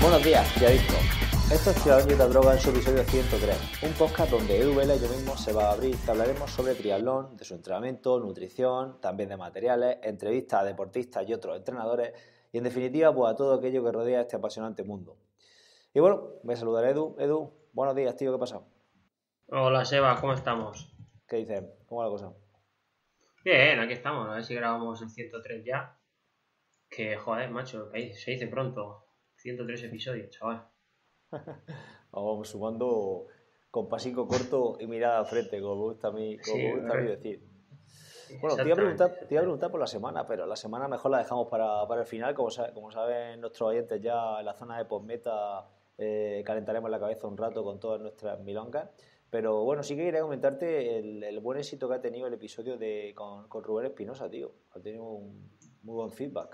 Buenos días, triadictos. Esto es Triatlón y otra droga en su episodio 103, un podcast donde Edu Vela y yo mismo se va a abrir y hablaremos sobre triatlón, de su entrenamiento, nutrición, también de materiales, entrevistas a deportistas y otros entrenadores y en definitiva pues a todo aquello que rodea este apasionante mundo. Y bueno, voy a saludar a Edu. Edu, buenos días, tío, ¿qué pasa? Hola Seba, ¿cómo estamos? ¿Qué dices? ¿Cómo va la cosa? Bien, aquí estamos, a ver si grabamos el 103 ya. Que joder, macho, se dice pronto. 103 episodios, chaval. Vamos sumando con pasico corto y mirada al frente, como Sí, me gusta a mí decir. Bueno, exactamente, te iba a exactamente. preguntar por la semana, pero la semana mejor la dejamos para el final. Como saben nuestros oyentes, ya en la zona de postmeta calentaremos la cabeza un rato con todas nuestras milongas. Pero bueno, sí que quería comentarte el buen éxito que ha tenido el episodio con Rubén Espinosa, tío. Ha tenido un muy buen feedback.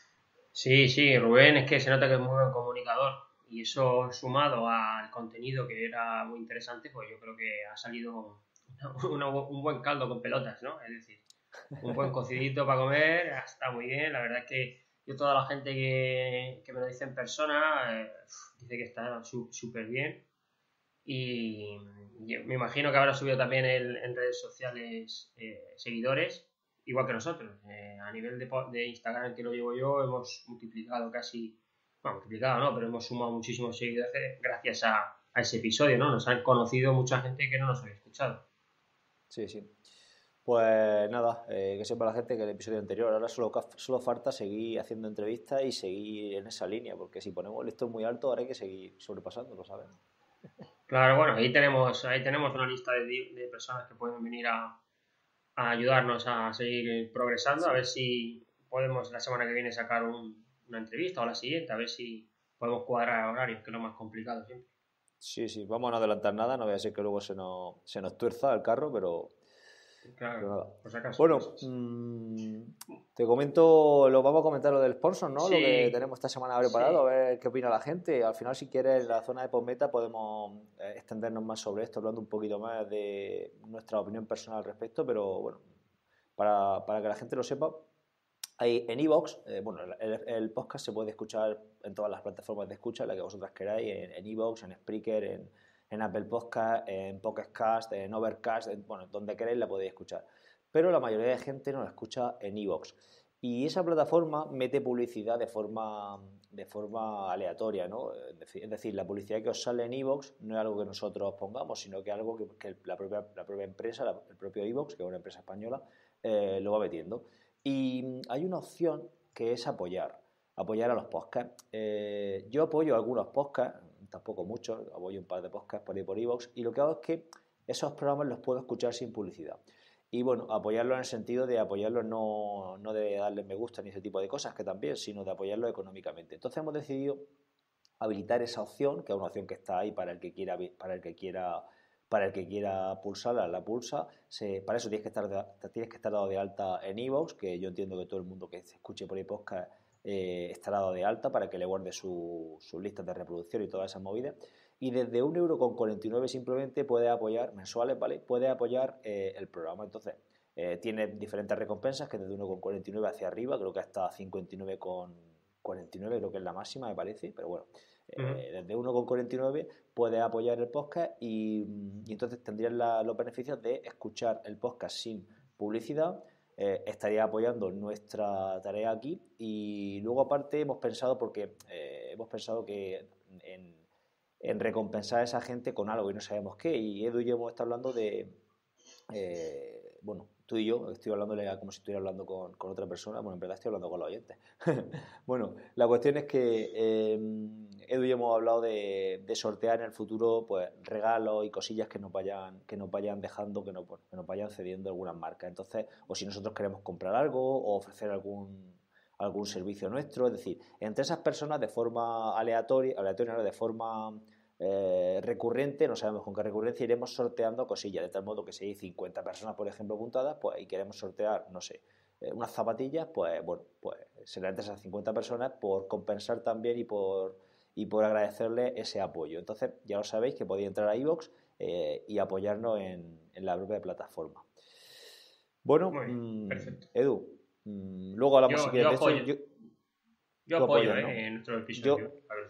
Sí, Rubén es que se nota que es muy buen comunicador. Y eso sumado al contenido que era muy interesante, pues yo creo que ha salido un buen caldo con pelotas, ¿no? Es decir, un buen cocidito para comer, está muy bien. La verdad es que yo toda la gente que me lo dice en persona dice que está súper bien. Y me imagino que habrá subido también en redes sociales seguidores, igual que nosotros. A nivel de Instagram, que lo llevo yo, hemos multiplicado casi, bueno, multiplicado no, pero hemos sumado muchísimos seguidores gracias a ese episodio, ¿no? Nos han conocido mucha gente que no nos había escuchado. Sí, sí. Pues nada, que sepa la gente que el episodio anterior, ahora solo falta seguir haciendo entrevistas y seguir en esa línea, porque si ponemos el listón muy alto, ahora hay que seguir sobrepasándolo, ¿sabes? Claro, bueno, ahí tenemos una lista de personas que pueden venir a ayudarnos a seguir progresando, a ver Sí, si podemos la semana que viene sacar una entrevista o la siguiente, a ver si podemos cuadrar horarios, que es lo más complicado siempre. sí, sí, vamos a no adelantar nada, no voy a ser que luego se nos tuerza el carro, pero Claro, nada. por si acaso. Bueno, te comento, lo vamos a comentar lo del sponsor, ¿no? Lo que Sí, tenemos esta semana preparado, a sí, ver qué opina la gente. Al final, si quieres, en la zona de postmeta podemos extendernos más sobre esto, hablando un poquito más de nuestra opinión personal al respecto, pero bueno, para que la gente lo sepa, hay en iVoox, bueno, el podcast se puede escuchar en todas las plataformas de escucha, la que vosotras queráis, en iVoox, en Spreaker, en Apple Podcast, en Pocket Cast, en Overcast, bueno, donde queráis la podéis escuchar. Pero la mayoría de gente no la escucha en iVoox. Y esa plataforma mete publicidad de forma aleatoria, ¿no? Es decir, la publicidad que os sale en iVoox no es algo que nosotros pongamos, sino que es algo que la propia empresa, el propio iVoox, que es una empresa española, lo va metiendo. Y hay una opción que es apoyar a los podcasts. Yo apoyo algunos podcasts, tampoco muchos, apoyo un par de podcasts por ahí por iVoox, y lo que hago es que esos programas los puedo escuchar sin publicidad. Y bueno, apoyarlo en el sentido de apoyarlo no de darle me gusta ni ese tipo de cosas, que también, sino de apoyarlo económicamente. Entonces hemos decidido habilitar esa opción, que es una opción que está ahí para el que quiera pulsarla, la pulsa. Para eso tienes que estar dado de alta en iVoox, que yo entiendo que todo el mundo que se escuche por ahí podcast estará dado de alta para que le guarde sus listas de reproducción y todas esas movidas. Y desde 1,49 € simplemente puedes apoyar, mensuales, ¿vale? Puedes apoyar el programa. Entonces, tiene diferentes recompensas, que desde 1,49 hacia arriba, creo que hasta 59,49 creo que es la máxima, me parece, pero bueno, uh-huh. desde 1,49 puedes apoyar el podcast y entonces tendrías los beneficios de escuchar el podcast sin publicidad, estaría apoyando nuestra tarea aquí y luego aparte hemos pensado que en recompensar a esa gente con algo y no sabemos qué, y Edu y yo hemos estado hablando de, bueno, tú y yo, estoy hablándole como si estuviera hablando con otra persona, bueno, en verdad estoy hablando con los oyentes. Bueno, la cuestión es que Edu y yo hemos hablado de sortear en el futuro pues regalos y cosillas que nos vayan dejando, que nos vayan cediendo algunas marcas. Entonces, o si nosotros queremos comprar algo o ofrecer algún servicio nuestro, es decir, entre esas personas de forma aleatoria no, de forma recurrente, no sabemos con qué recurrencia, iremos sorteando cosillas, de tal modo que si hay 50 personas, por ejemplo, apuntadas, pues y queremos sortear, no sé, unas zapatillas, pues bueno, pues será entre esas 50 personas por compensar también y por agradecerle ese apoyo. Entonces, ya lo sabéis que podéis entrar a iVoox y apoyarnos en la propia plataforma. Bueno, Muy bien, perfecto. Edu, luego hablamos si Yo, quieres yo de esto. apoyo, yo Tú apoyo apoyas, ¿no? en nuestro Yo, episodio.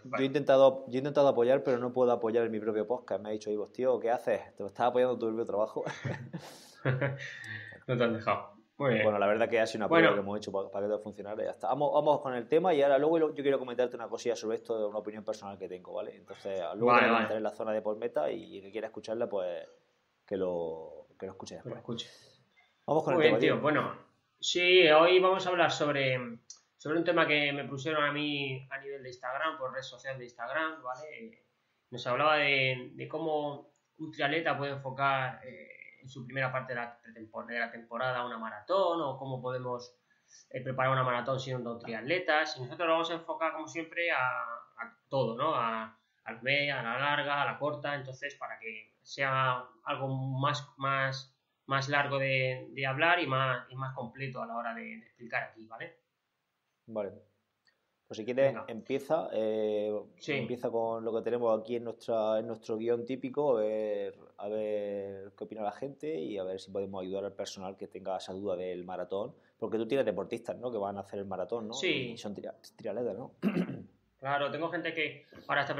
Yo he intentado apoyar, pero no puedo apoyar en mi propio podcast. Me ha dicho Ivo, tío, ¿qué haces? Te lo estás apoyando en tu propio trabajo. No te han dejado. Muy bien. Bueno, la verdad que ha sido una prueba que hemos hecho para que todo funcionara y ya está. Vamos con el tema y ahora luego yo quiero comentarte una cosilla sobre esto, de una opinión personal que tengo, ¿vale? Entonces, luego te la comentaré en la zona de postmeta y el que quiera escucharla, pues que lo escuche después. Que lo escuche. Vamos con Muy el bien, tema, tío. Bueno, sí, hoy vamos a hablar sobre un tema que me pusieron a mí a nivel de Instagram, por red social de Instagram, ¿vale? Nos hablaba de cómo un triatleta puede enfocar en su primera parte de la temporada una maratón, o cómo podemos preparar una maratón siendo triatletas. Y nosotros lo vamos a enfocar, como siempre, a todo, ¿no? A la media, a la larga, a la corta, entonces para que sea algo más largo de hablar y más completo a la hora de explicar aquí, ¿vale? Vale. Pues si quieres, Venga. empieza con lo que tenemos aquí en nuestro guión típico, a ver qué opina la gente y a ver si podemos ayudar al personal que tenga esa duda del maratón. Porque tú tienes deportistas, ¿no? Que van a hacer el maratón, ¿no? Sí. Y son triatletas, ¿no? Claro, tengo gente que ahora está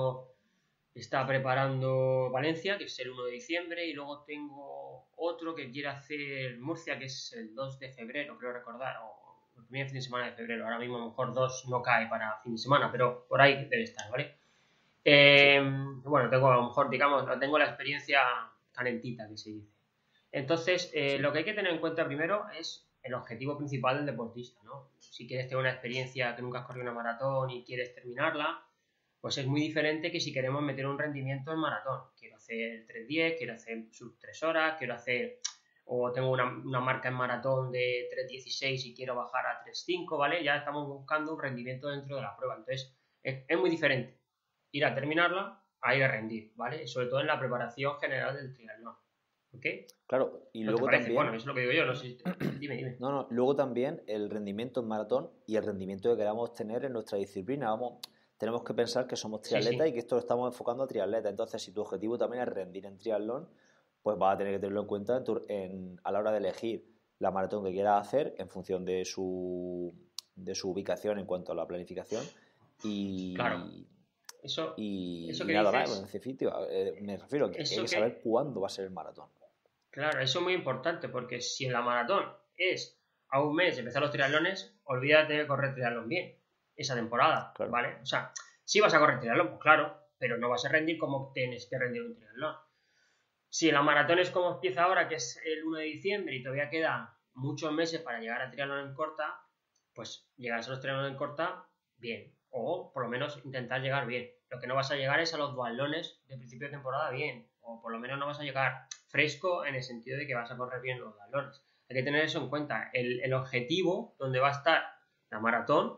preparando Valencia, que es el 1 de diciembre, y luego tengo otro que quiere hacer Murcia, que es el 2 de febrero, creo recordar, o el primer fin de semana de febrero. Ahora mismo a lo mejor 2 no cae para fin de semana, pero por ahí debe estar, ¿vale? Bueno, tengo a lo mejor, digamos, tengo la experiencia calentita, que se dice. Entonces, lo que hay que tener en cuenta primero es el objetivo principal del deportista, ¿no? Si quieres tener una experiencia que nunca has corrido una maratón y quieres terminarla, pues es muy diferente que si queremos meter un rendimiento en maratón. Quiero hacer 3:10, quiero hacer sub 3 horas, o tengo una marca en maratón de 3:16 y quiero bajar a 3:5, ¿vale? Ya estamos buscando un rendimiento dentro de la prueba. Entonces, es muy diferente ir a terminarla a ir a rendir, ¿vale? Sobre todo en la preparación general del triatlón. ¿Ok? Claro, y ¿No luego te parece? también... Bueno, eso es lo que digo yo, no sé. Dime. No, luego también el rendimiento en maratón y el rendimiento que queramos tener en nuestra disciplina. Tenemos que pensar que somos triatletas y que esto lo estamos enfocando a triatletas. Entonces, si tu objetivo también es rendir en triatlón, pues vas a tener que tenerlo en cuenta a la hora de elegir la maratón que quieras hacer en función de su ubicación en cuanto a la planificación. Claro. Eso y que nada dices, más, en definitiva, me refiero a que hay que saber cuándo va a ser el maratón. Claro, eso es muy importante, porque si en la maratón es a un mes de empezar los triatlones, olvídate de correr triatlón bien esa temporada, claro. ¿Vale? O sea, sí vas a correr triatlón, pues claro, pero no vas a rendir como tienes que rendir un triatlón. Si la maratón es como empieza ahora, que es el 1 de diciembre y todavía quedan muchos meses para llegar a triatlón en corta, pues llegar a los triatlones en corta bien, o por lo menos intentar llegar bien. Lo que no vas a llegar es a los duatlones de principio de temporada bien, o por lo menos no vas a llegar fresco en el sentido de que vas a correr bien los duatlones. Hay que tener eso en cuenta. El objetivo donde va a estar la maratón,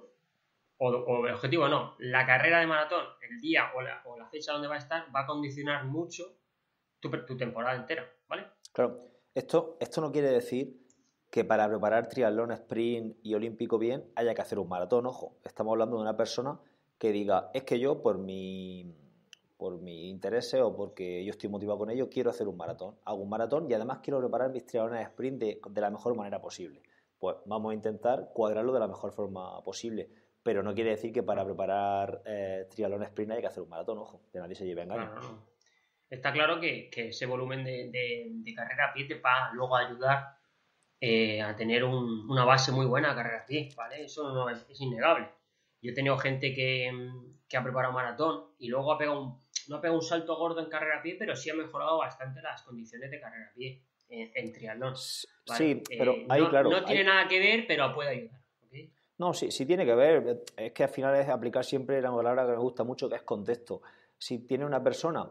o el objetivo no, la carrera de maratón, el día o la fecha donde va a estar, va a condicionar mucho tu temporada entera, ¿vale? Claro, esto no quiere decir que para preparar triatlón, sprint y olímpico bien haya que hacer un maratón, ojo. Estamos hablando de una persona que diga, es que yo por mi intereses o porque yo estoy motivado con ello, quiero hacer un maratón. Hago un maratón y además quiero preparar mis triatlones sprint de la mejor manera posible. Pues vamos a intentar cuadrarlo de la mejor forma posible. Pero no quiere decir que para preparar triatlón sprint haya que hacer un maratón, ojo, que nadie se lleve a engaño. No. Está claro que ese volumen de carrera a pie te va a luego ayudar a tener una base muy buena de carrera a pie, ¿vale? Eso no es innegable. Yo he tenido gente que ha preparado maratón y luego no ha pegado un salto gordo en carrera a pie, pero sí ha mejorado bastante las condiciones de carrera a pie en triatlón. ¿Vale? Sí, pero ahí, claro... No tiene nada que ver, pero puede ayudar. ¿Okay? No, sí tiene que ver. Es que al final es aplicar siempre la palabra que me gusta mucho, que es contexto. Si tiene una persona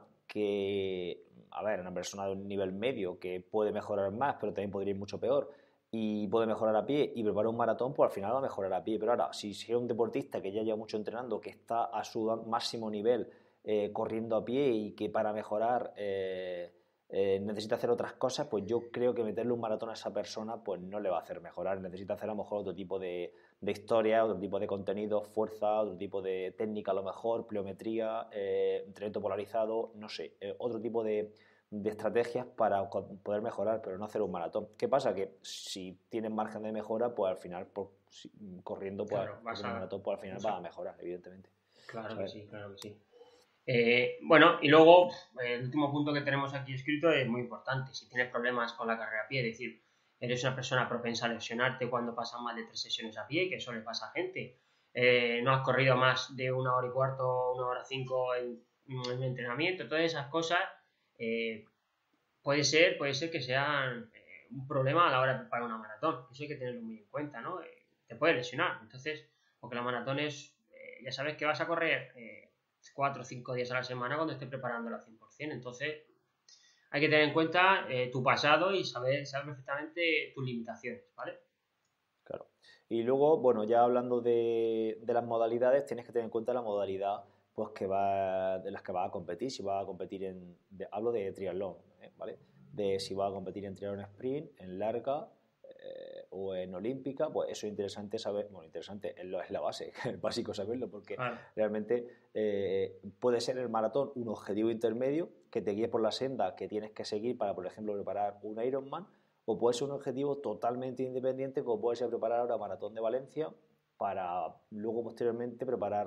una persona de un nivel medio que puede mejorar más, pero también podría ir mucho peor, y puede mejorar a pie y prepara un maratón, pues al final va a mejorar a pie. Pero ahora, si es un deportista que ya lleva mucho entrenando, que está a su máximo nivel corriendo a pie y que para mejorar necesita hacer otras cosas, pues yo creo que meterle un maratón a esa persona pues no le va a hacer mejorar. Necesita hacer a lo mejor otro tipo de historia, otro tipo de contenido, fuerza, otro tipo de técnica a lo mejor, pliometría, entrenamiento polarizado, no sé, otro tipo de estrategias para poder mejorar, pero no hacer un maratón. ¿Qué pasa? Que si tienes margen de mejora, pues al final corriendo, pues, claro, un maratón, pues al final va a mejorar, evidentemente. Claro que ¿sabes? sí, claro que sí. Bueno, y luego el último punto que tenemos aquí escrito es muy importante. Si tienes problemas con la carrera a pie, es decir, eres una persona propensa a lesionarte cuando pasan más de 3 sesiones a pie, que eso le pasa a gente. No has corrido más de 1 hora y cuarto, 1 hora 5 en un entrenamiento, todas esas cosas eh, puede ser que sean un problema a la hora de preparar una maratón. Eso hay que tenerlo muy en cuenta, ¿no? Te puede lesionar. Entonces, porque la maratón es, ya sabes que vas a correr 4 o 5 días a la semana cuando estés preparándola al 100%. Entonces, hay que tener en cuenta tu pasado y saber perfectamente tus limitaciones, ¿vale? Claro. Y luego, bueno, ya hablando de las modalidades, tienes que tener en cuenta la modalidad pues de las que vas a competir. Si vas a competir hablo de triatlón, ¿vale? De si vas a competir en triatlón sprint, en larga o en olímpica, pues eso es interesante saber, bueno, interesante, es la base, es básico saberlo, porque Claro. realmente puede ser el maratón un objetivo intermedio que te guíe por la senda que tienes que seguir para, por ejemplo, preparar un Ironman, o puede ser un objetivo totalmente independiente, como puede ser preparar ahora Maratón de Valencia para luego posteriormente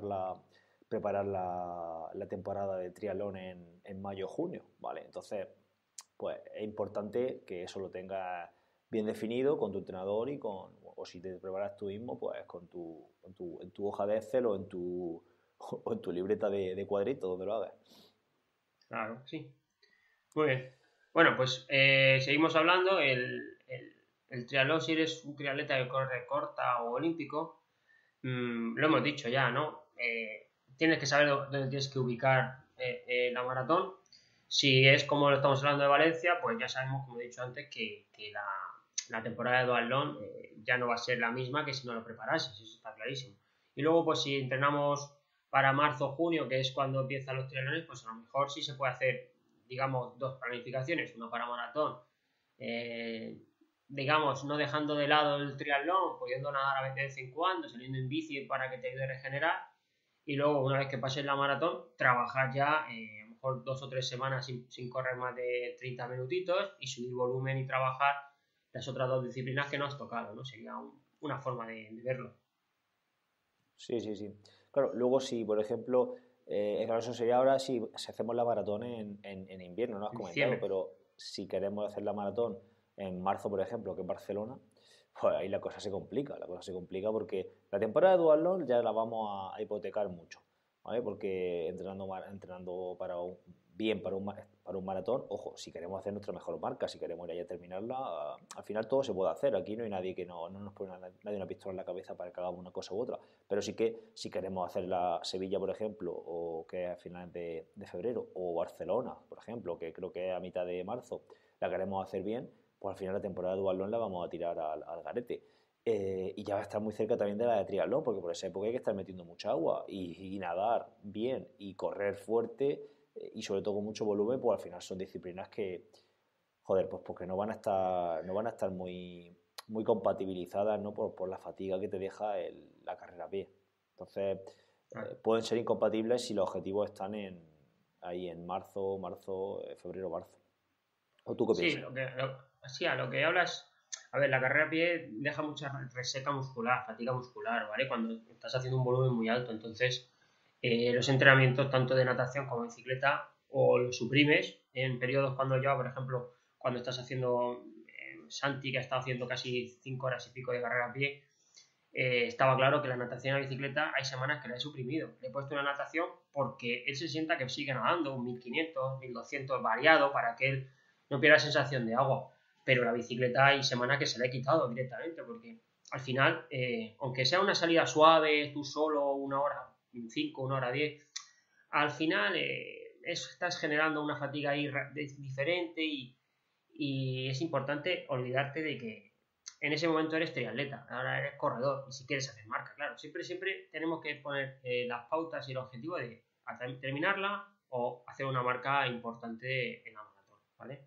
preparar la temporada de triatlón en mayo o junio, ¿vale? Entonces, pues es importante que eso lo tengas bien definido con tu entrenador o si te preparas tú mismo, pues en tu hoja de Excel o en tu libreta de cuadritos donde lo hagas. Claro, sí. Muy bien. Bueno, pues seguimos hablando. El triatlón, si eres un triatleta que corre corta o olímpico, lo hemos dicho ya, ¿no? Tienes que saber dónde tienes que ubicar la maratón. Si es como lo estamos hablando de Valencia, pues ya sabemos, como he dicho antes, que la temporada de duatlón ya no va a ser la misma que si no lo preparases, eso está clarísimo. Y luego, pues si entrenamos para marzo o junio, que es cuando empiezan los triatlones, pues a lo mejor sí se puede hacer, digamos, 2 planificaciones, una para maratón, eh, digamos, no dejando de lado el triatlón, pudiendo nadar a vez en cuando, saliendo en bici para que te ayude a regenerar, y luego, una vez que pases la maratón, trabajar ya a lo mejor 2 o 3 semanas sin correr más de 30 minutitos y subir volumen y trabajar las otras 2 disciplinas que no has tocado, ¿no? Sería una forma de verlo. Sí, sí, sí. Claro, luego si, por ejemplo, claro, eso sería ahora si hacemos la maratón en invierno, no has En comentado, diciembre. pero si queremos hacer la maratón en marzo, por ejemplo, que es Barcelona, pues ahí la cosa se complica porque la temporada de duatlón ya la vamos a hipotecar mucho, ¿vale? Porque entrenando bien para un maratón, ojo, si queremos hacer nuestra mejor marca, si queremos ir allá a terminarla, al final todo se puede hacer, aquí no hay nadie que no nos pone nadie una pistola en la cabeza para que hagamos una cosa u otra, pero sí que si queremos hacer la Sevilla, por ejemplo, o que es a finales de febrero, o Barcelona, por ejemplo, que creo que es a mitad de marzo, la queremos hacer bien, pues al final la temporada de duatlón la vamos a tirar al garete. Y ya va a estar muy cerca también de la de triatlón, porque por esa época hay que estar metiendo mucha agua y nadar bien y correr fuerte y sobre todo con mucho volumen, pues al final son disciplinas que, joder, pues porque no van a estar muy compatibilizadas, ¿no? Por la fatiga que te deja la carrera a pie. Entonces, Claro. pueden ser incompatibles si los objetivos están ahí en febrero, marzo. ¿O tú qué Sí, piensas? sí, a lo que hablas, a ver, la carrera a pie deja mucha reseca muscular, fatiga muscular, ¿vale? Cuando estás haciendo un volumen muy alto, entonces los entrenamientos tanto de natación como de bicicleta o los suprimes en periodos cuando yo, por ejemplo, cuando estás haciendo Santi, que ha estado haciendo casi 5 horas y pico de carrera a pie, estaba claro que la natación y la bicicleta hay semanas que la he suprimido. Le he puesto una natación porque él se sienta que sigue nadando, un 1500, 1200 variado para que él no pierda la sensación de agua. Pero la bicicleta hay semanas que se la he quitado directamente porque al final, aunque sea una salida suave, tú solo, 1 hora 5, 1 hora 10, al final estás generando una fatiga ahí diferente y es importante olvidarte de que en ese momento eres triatleta, ahora eres corredor y si quieres hacer marca, claro, siempre tenemos que poner las pautas y el objetivo de terminarla o hacer una marca importante en la maratón, ¿vale?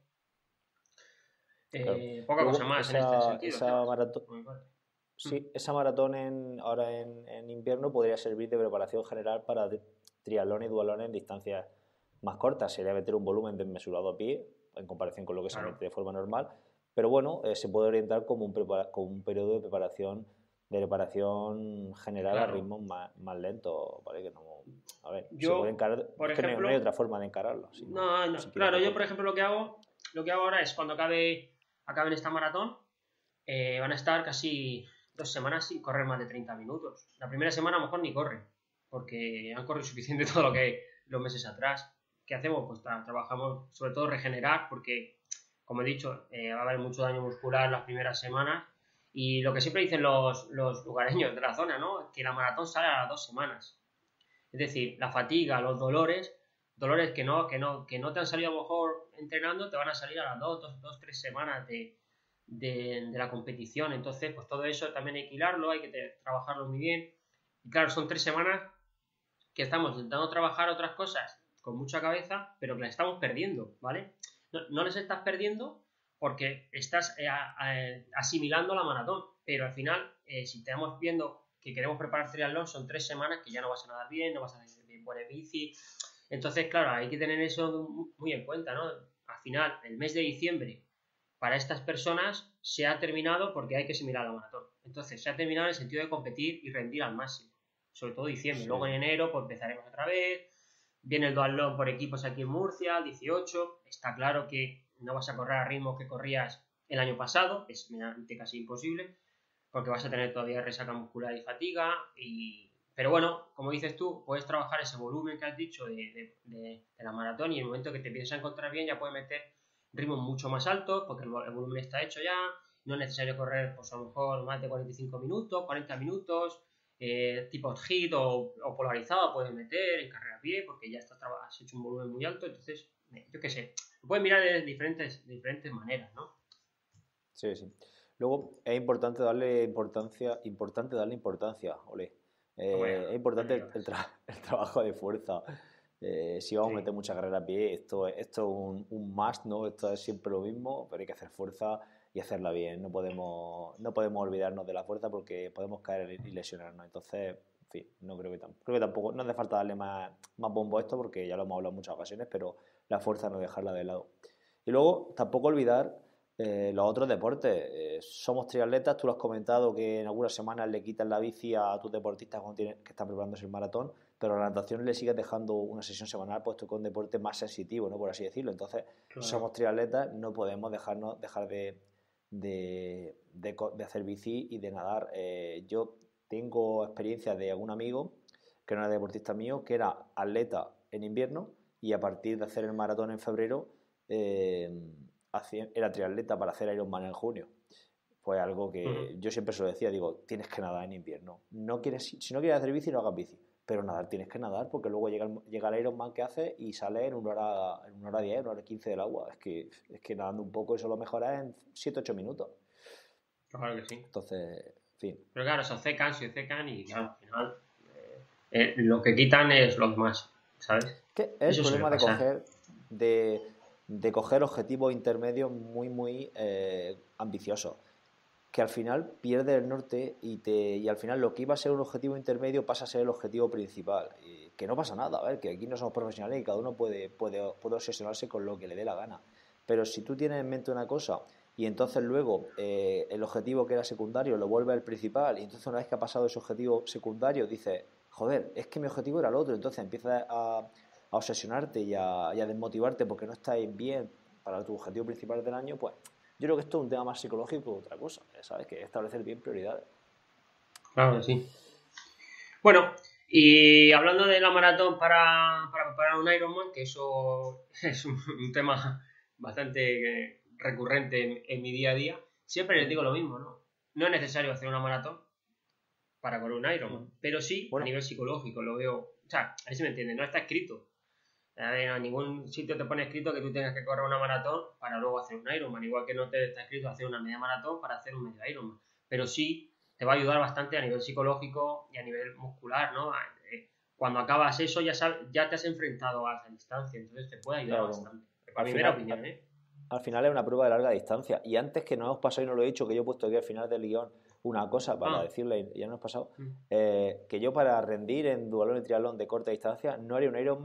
Claro. Poca cosa Luego, más en este sentido, esa Sebas. maratón, Por mi parte. sí, esa maratón ahora en invierno podría servir de preparación general para triatlón y duatlón en distancias más cortas. Sería meter un volumen desmesurado a pie en comparación con lo que se Claro, mete de forma normal. Pero bueno, se puede orientar como un periodo de preparación de preparación general a Claro. ritmos más lentos, ¿vale? Que no, a ver, se Yo, puede encarar, por es que no hay ejemplo, otra forma de encararlo, si quieres claro, yo por deporte. ejemplo lo que hago ahora es cuando acaben esta maratón, van a estar casi 2 semanas sin correr más de 30 minutos. La primera semana a lo mejor ni corren, porque han corrido suficiente todo lo que los meses atrás. ¿Qué hacemos? Pues trabajamos sobre todo regenerar, porque, como he dicho, va a haber mucho daño muscular las primeras semanas. Y lo que siempre dicen los lugareños de la zona, ¿no? Que la maratón sale a las 2 semanas. Es decir, la fatiga, los dolores que no te han salido a lo mejor entrenando, te van a salir a las 3 semanas de la competición. Entonces, pues todo eso también hay que hilarlo, hay que trabajarlo muy bien. Y claro, son 3 semanas que estamos intentando trabajar otras cosas con mucha cabeza, pero que las estamos perdiendo, ¿vale? No les estás perdiendo porque estás asimilando la maratón, pero al final, si estamos viendo que queremos preparar triatlón, son 3 semanas que ya no vas a nadar bien, no vas a poner bici. Entonces, claro, hay que tener eso muy en cuenta, ¿no? Al final, el mes de diciembre para estas personas se ha terminado porque hay que asimilar la maratón. Entonces, se ha terminado en el sentido de competir y rendir al máximo, sobre todo diciembre. Sí, Luego en sí. enero pues empezaremos otra vez. Viene el duatlón por equipos aquí en Murcia, el 18. Está claro que no vas a correr a ritmo que corrías el año pasado, es casi imposible, porque vas a tener todavía resaca muscular y fatiga. Pero bueno, como dices tú, puedes trabajar ese volumen que has dicho de la maratón, y en el momento que te empieces a encontrar bien ya puedes meter ritmos mucho más altos porque el volumen está hecho ya. No es necesario correr, pues a lo mejor más de 45 minutos, 40 minutos, tipo hit o polarizado puedes meter en carrera a pie porque ya has hecho un volumen muy alto. Entonces, yo qué sé, lo puedes mirar de diferentes maneras, ¿no? Sí, sí. Luego es importante darle importancia, ole. Hombre, Es no me importante digas. el trabajo de fuerza. Si vamos a Sí, meter mucha carrera a pie, esto es un must, ¿no? Esto es siempre lo mismo, pero hay que hacer fuerza y hacerla bien. No podemos olvidarnos de la fuerza porque podemos caer y lesionarnos. Entonces, en fin, no creo que tampoco, no hace falta darle más bombo a esto porque ya lo hemos hablado en muchas ocasiones, pero la fuerza no dejarla de lado. Y luego, tampoco olvidar los otros deportes. Somos triatletas, tú lo has comentado que en algunas semanas le quitas la bici a tus deportistas que están preparándose el maratón, pero a la natación le sigues dejando una sesión semanal, puesto que es un deporte más sensitivo, ¿no? Por así decirlo. Entonces, somos claro. triatletas, no podemos dejar de hacer bici y de nadar. Yo tengo experiencia de algún amigo que no era deportista mío, que era atleta en invierno y a partir de hacer el maratón en febrero, eh, era triatleta para hacer Ironman en junio. Fue algo Ujú. que yo siempre se lo decía, digo, tienes que nadar en invierno. Si no quieres hacer bici, no hagas bici. Pero nadar tienes que nadar porque luego llega el Ironman que hace y sale en 1 hora 10, 1 hora 15 del agua. Es que nadando un poco eso lo mejoras en 7 8 minutos. Claro que sí. Entonces, en fin. Pero claro, se secan y claro, al final lo que quitan es lo demás, ¿sabes? Que es el Eso suele problema pasar. de coger objetivos intermedios muy, muy ambiciosos. Que al final pierde el norte y al final lo que iba a ser un objetivo intermedio pasa a ser el objetivo principal. Y que no pasa nada, a ver, que aquí no somos profesionales y cada uno puede obsesionarse con lo que le dé la gana. Pero si tú tienes en mente una cosa y entonces luego el objetivo que era secundario lo vuelve al principal y entonces una vez que ha pasado ese objetivo secundario dices, joder, es que mi objetivo era el otro, entonces empiezas a obsesionarte y a desmotivarte porque no estás bien para tu objetivo principal del año, pues yo creo que esto es un tema más psicológico que otra cosa, ¿sabes? Que establecer bien prioridades. Claro que sí. Bueno, y hablando de la maratón para preparar un Ironman, que eso es un tema bastante recurrente en mi día a día, siempre les Mm, digo lo mismo, ¿no? No es necesario hacer una maratón para correr un Ironman, mm. pero sí a Bueno, nivel psicológico lo veo. O sea, a ver si me entienden, no está escrito. A ver, en ningún sitio te pone escrito que tú tengas que correr una maratón para luego hacer un Ironman, igual que no te está escrito hacer una media maratón para hacer un medio Ironman. Pero sí te va a ayudar bastante a nivel psicológico y a nivel muscular, ¿no? Cuando acabas eso ya te has enfrentado a esa distancia, entonces te puede ayudar claro, bastante. Para al mi mera final, opinión, ¿eh? al final es una prueba de larga distancia. Y antes que nos hemos pasado y no lo he dicho, que yo he puesto aquí al final del guión una cosa para Ah, decirle, y ya nos hemos pasado, mm, que yo para rendir en dualón y triatlón de corta distancia no haría un Ironman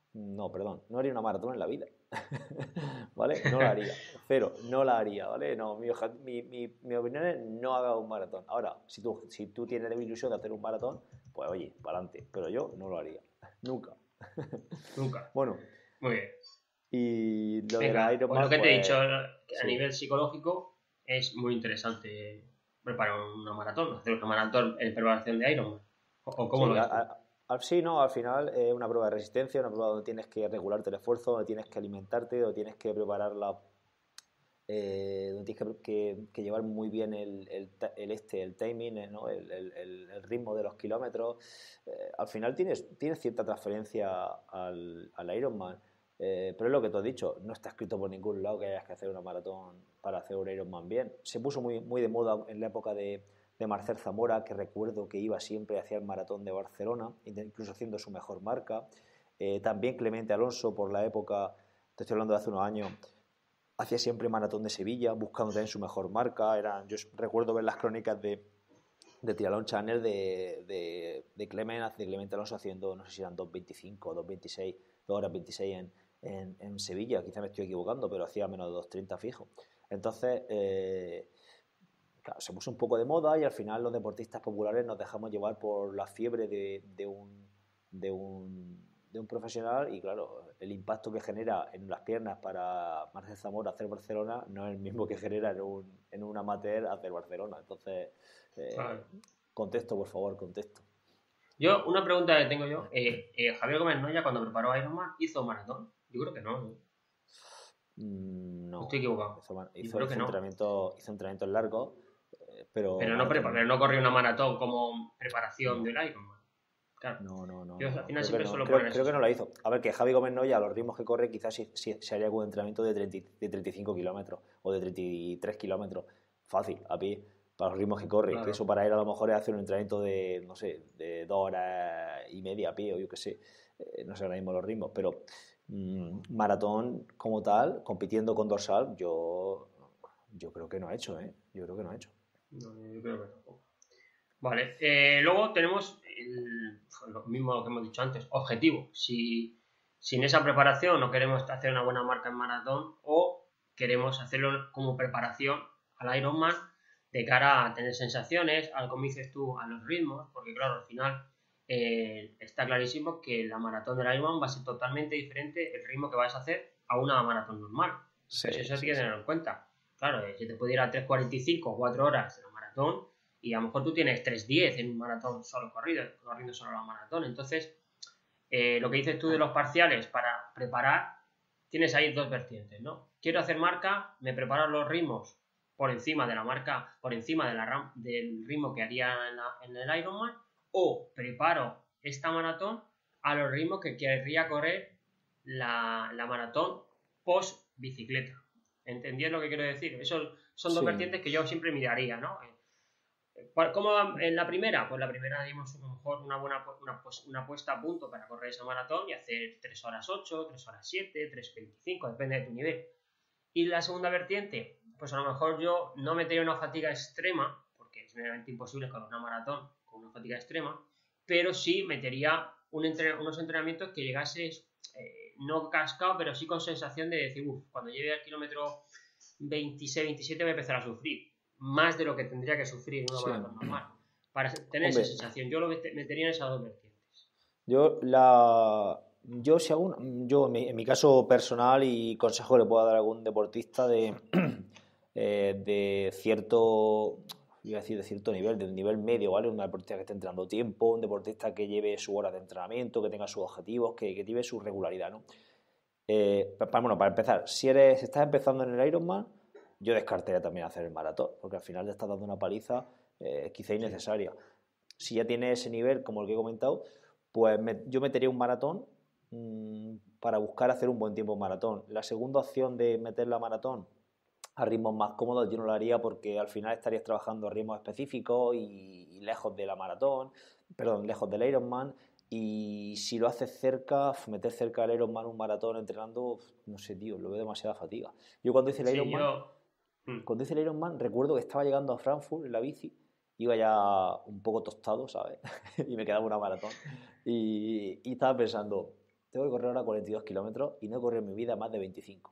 No, perdón, no haría una maratón en la vida. ¿Vale? No la haría. Cero, no la haría, ¿vale? No, mi opinión es no haga un maratón. Ahora, si tú tienes la ilusión de hacer un maratón, pues oye, para adelante. Pero yo no lo haría. Nunca. Nunca. Bueno, Muy bien. y lo de la Venga, pues lo Ironman, que te he dicho, pues que a sí. nivel psicológico es muy interesante preparar una maratón, hacer una maratón en preparación de Ironman. ¿O cómo lo Sí, ves tú? sí, no, al final es una prueba de resistencia, una prueba donde tienes que regularte el esfuerzo, donde tienes que alimentarte, donde tienes que prepararla, donde tienes que llevar muy bien el timing, ¿no? El ritmo de los kilómetros. Al final tienes cierta transferencia al Ironman, pero es lo que tú has dicho, no está escrito por ningún lado que hayas que hacer una maratón para hacer un Ironman bien. Se puso muy, muy de moda en la época de Marcel Zamora, que recuerdo que iba siempre hacia el maratón de Barcelona, incluso haciendo su mejor marca. También Clemente Alonso, por la época, te estoy hablando de hace unos años, hacía siempre maratón de Sevilla, buscando también su mejor marca. Yo recuerdo ver las crónicas de Triathlon Channel de Clemente Alonso haciendo, no sé si eran 2.25 o 2.26, 2 horas 26 en Sevilla. Quizá me estoy equivocando, pero hacía menos de 2.30 fijo. Entonces, claro, se puso un poco de moda y al final los deportistas populares nos dejamos llevar por la fiebre de un, de un profesional y claro, el impacto que genera en las piernas para Marcel Zamora hacer Barcelona no es el mismo que genera en un amateur hacer Barcelona. Entonces, Vale. contexto, por favor, contexto. Yo, una pregunta que tengo yo, Javier Gómez Noya cuando preparó Ironman hizo maratón. Yo creo que no, ¿no? No, Estoy equivocado. hizo, Yo hizo, creo que hizo no. entrenamientos hizo entrenamientos largos, pero Pero maratón no corrió una maratón como preparación no. del Ironman. Claro. No, no, no, Yo no, al no. final Creo que siempre no. suelo Creo, poner creo esa que no la excusa. hizo. A ver, que Javi Gómez Noya, a los ritmos que corre, quizás sí se haría algún entrenamiento de 35 kilómetros o de 33 kilómetros. Fácil, a pie, para los ritmos que corre. Que Claro. eso para él a lo mejor es hacer un entrenamiento de, no sé, de 2 horas y media a pie o yo qué sé. No sé ahora mismo los ritmos, pero maratón como tal, compitiendo con dorsal, yo creo que no ha hecho, ¿eh? Yo creo que no ha hecho. No, yo creo que tampoco. Vale. Luego tenemos lo mismo que hemos dicho antes, objetivo. Si en esa preparación no queremos hacer una buena marca en maratón o queremos hacerlo como preparación al Ironman de cara a tener sensaciones, al como dices tú, a los ritmos, porque claro, al final está clarísimo que la maratón del Ironman va a ser totalmente diferente el ritmo que vas a hacer a una maratón normal. Sí, Entonces eso hay que sí, sí. tenerlo en cuenta. Claro, si te puede ir a 3:45 o 4 horas en la maratón, y a lo mejor tú tienes 3:10 en un maratón solo corriendo solo la maratón. Entonces, lo que dices tú de los parciales para preparar, tienes ahí dos vertientes, ¿no? Quiero hacer marca, me preparo los ritmos por encima de la marca, por encima del ritmo que haría en el Ironman, o preparo esta maratón a los ritmos que querría correr la maratón post bicicleta. ¿Entendías lo que quiero decir? Eso son dos Sí, vertientes que yo siempre miraría, ¿no? ¿Cómo va en la primera? Pues la primera dimos a lo mejor una puesta a punto para correr esa maratón y hacer 3 horas 8, 3 horas 7, 3:25, depende de tu nivel. Y la segunda vertiente, pues a lo mejor yo no metería una fatiga extrema, porque es meramente imposible correr una maratón con una fatiga extrema, pero sí metería unos entrenamientos que llegases no cascado, pero sí con sensación de decir, cuando llegue al kilómetro 26, 27 voy a empezar a sufrir más de lo que tendría que sufrir en una sí. maratón normal. Para tener esa Hombre, sensación, yo lo metería en esas dos vertientes. yo si hago yo en mi caso personal y consejo que le puedo dar a algún deportista de cierto, iba a decir de cierto nivel, de un nivel medio, ¿vale? Un deportista que esté entrenando tiempo, un deportista que lleve sus horas de entrenamiento, que tenga sus objetivos, que lleve su regularidad, ¿no? Bueno, para empezar, si estás empezando en el Ironman, yo descartaría también hacer el maratón, porque al final te estás dando una paliza quizá Sí. innecesaria. Si ya tienes ese nivel, como el que he comentado, pues yo metería un maratón para buscar hacer un buen tiempo en maratón. La segunda opción de meter la maratón a ritmos más cómodos yo no lo haría porque al final estarías trabajando a ritmos específicos y lejos de la maratón, perdón, lejos del Ironman. Y si lo haces cerca, meter cerca del Ironman un maratón entrenando, no sé, tío, lo veo demasiada fatiga. Yo Sí, yo. cuando hice el Ironman recuerdo que estaba llegando a Frankfurt en la bici, iba ya un poco tostado, ¿sabes? Y me quedaba una maratón. Y estaba pensando, tengo que correr ahora 42 kilómetros y no he corrido en mi vida más de 25.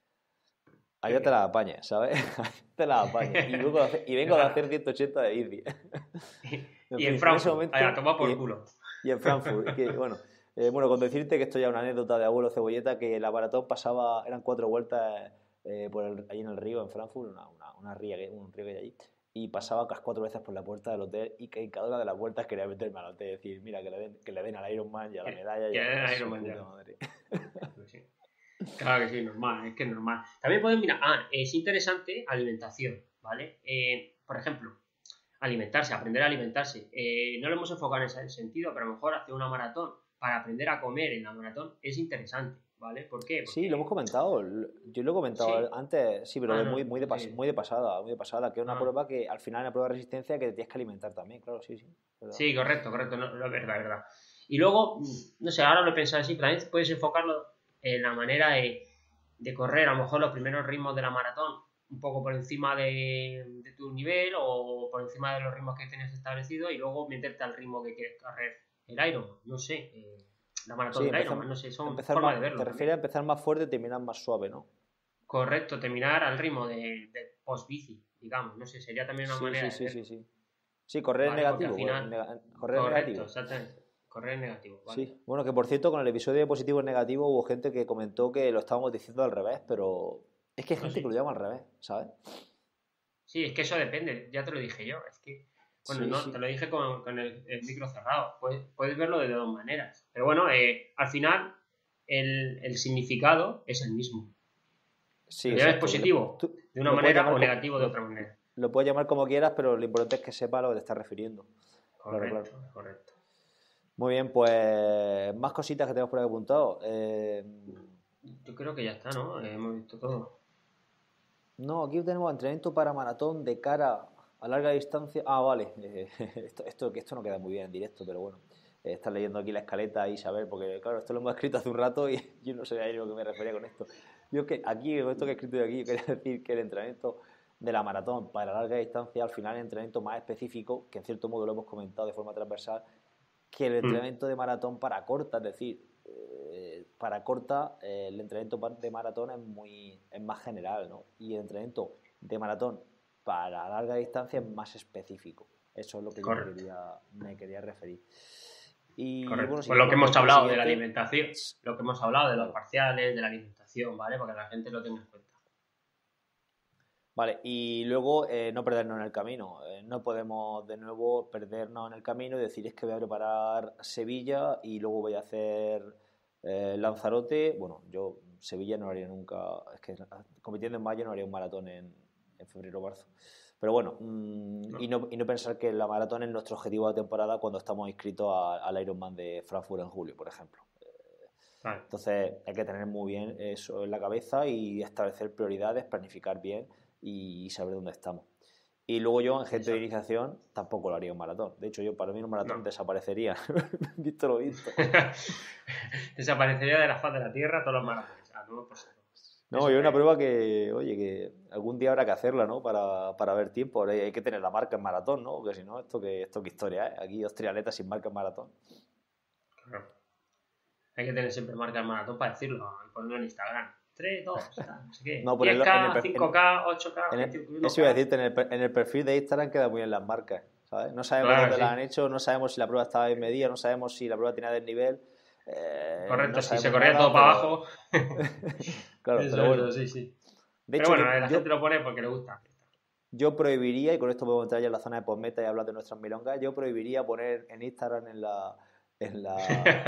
Qué Allá te bien. la apañas, ¿sabes? Allá te la apañas. Y vengo de hacer 180 de bici. En Y fin, en en ese Frankfurt, a momento, tomar por culo. y en Frankfurt, que bueno, con decirte que esto ya es una anécdota de abuelo Cebolleta, que la maratón pasaba, eran 4 vueltas ahí en el río, en Frankfurt, una ría, un río que hay allí, y pasaba casi 4 veces por la puerta del hotel y que en cada una de las vueltas quería meterme al hotel y decir, mira, que le den al Ironman y a la medalla y Que a era su Ironman puta ya. madre. Pues sí. Claro que sí, normal, es que es normal. También pueden mirar, es interesante alimentación, ¿vale? Por ejemplo, alimentarse, aprender a alimentarse. No lo hemos enfocado en ese sentido, pero a lo mejor hacer una maratón para aprender a comer en la maratón es interesante, ¿vale? ¿Por qué? Sí, lo hemos Porque, comentado. Yo lo he comentado sí, antes, sí, pero no, muy no sé. muy de pasada, que es una Ah, prueba que al final es una prueba de resistencia que te tienes que alimentar también, claro, sí, ¿verdad? sí, correcto, correcto, no, es verdad, es verdad. Y luego, no sé, ahora lo he pensado así, pero también puedes enfocarlo en la manera de correr, a lo mejor los primeros ritmos de la maratón, un poco por encima de tu nivel o por encima de los ritmos que tienes establecido y luego meterte al ritmo que quieres correr el Ironman, no sé, la maratón Sí, del Ironman, no sé, son empezar formas más, de te verlo refieres a también. empezar más fuerte y terminar más suave, ¿no? Correcto, terminar al ritmo de post-bici, digamos, no sé, sería también una Sí, sí, manera de sí, sí, verlo, sí. Sí, correr en ¿vale? Porque al negativo, final, correr en correcto, negativo. exactamente, correr en negativo, ¿vale? Sí, bueno, que por cierto, con el episodio de positivo y negativo hubo gente que comentó que lo estábamos diciendo al revés, pero es que hay No, gente que lo sí. llama al revés, ¿sabes? Sí, es que eso depende, ya te lo dije yo, es que, bueno, Sí, no, te sí. lo dije con el micro cerrado, puedes verlo de dos maneras, pero bueno, al final el significado es el mismo. Sí, Lo llames exacto. positivo Tú de una lo puedes manera llamar o negativo de otra lo, manera. lo puedes llamar como quieras, pero lo importante es que sepa a lo que te estás refiriendo. Claro, claro. Correcto, correcto. Muy bien, pues más cositas que tenemos por aquí apuntado. Yo creo que ya está, ¿no? Hemos visto todo. No, aquí tenemos entrenamiento para maratón de cara a larga distancia. Ah, vale. Esto no queda muy bien en directo, pero bueno. Estás leyendo aquí la escaleta y saber, porque claro, esto lo hemos escrito hace un rato y yo no sabía a lo que me refería con esto. Yo es que aquí, con esto que he escrito de aquí, quería decir que el entrenamiento de la maratón para larga distancia al final es el entrenamiento más específico, que en cierto modo lo hemos comentado de forma transversal, que el Mm, entrenamiento de maratón para corta, es decir, para corta el entrenamiento de maratón es más general, ¿no? Y el entrenamiento de maratón para larga distancia es más específico. Eso es lo que yo correcto, me quería referir. Y correcto. bueno, si Pues quieres lo que con hemos el hablado de la siguiente, alimentación, lo que hemos hablado de los claro. parciales, de la alimentación, ¿vale? Para que la gente lo tenga en cuenta. Vale, y luego no perdernos en el camino. No podemos de nuevo perdernos en el camino y decir es que voy a preparar Sevilla y luego voy a hacer Lanzarote. Bueno, yo Sevilla no lo haría nunca. Es que compitiendo en mayo no haría un maratón en febrero o marzo. Pero bueno, ¿No? y no pensar que la maratón es nuestro objetivo de temporada cuando estamos inscritos al Ironman de Frankfurt en julio, por ejemplo. Vale. Entonces hay que tener muy bien eso en la cabeza y establecer prioridades, planificar bien y saber dónde estamos. Y luego yo en gente de Exacto. iniciación tampoco lo haría un maratón. De hecho, yo para mí un maratón No. desaparecería. Visto lo visto. Desaparecería de la faz de la Tierra todos los maratones. No, por supuesto. No, y Eso es una cae. prueba que, oye, que algún día habrá que hacerla, ¿no? Para ver tiempo. Hay que tener la marca en maratón, ¿no? Porque si no, esto qué historia, ¿eh? Aquí dos triatletas sin marca en maratón. Claro. Hay que tener siempre marca el maratón para decirlo y ponerlo en Instagram. 3, 2, tal, no sé qué. No, ponerlo en el, 10K, 5K, 8K, eso iba a 21K. decirte, en el perfil de Instagram quedan muy bien las marcas, ¿sabes? No sabemos Claro, dónde las sí. han hecho, no sabemos si la prueba estaba bien medida, no sabemos si la prueba tenía desnivel, no Correcto, si se sabemos corría todo nada, para pero abajo. claro, pero Eso, bueno. sí, sí. De Pero hecho, bueno, la gente lo pone porque le gusta. yo prohibiría, y con esto podemos entrar ya en la zona de postmeta y hablar de nuestras milongas, yo prohibiría poner en Instagram en la,